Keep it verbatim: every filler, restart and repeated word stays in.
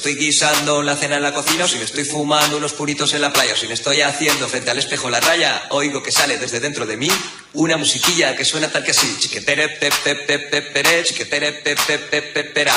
estoy guisando la cena en la cocina, o si me estoy fumando unos puritos en la playa, o si me estoy haciendo frente al espejo la raya, oigo que sale desde dentro de mí una musiquilla que suena tal que así. Chiquetere, pe, pe, pe, pe, pere, chiquetere, pe, pe, pe, pe, pera.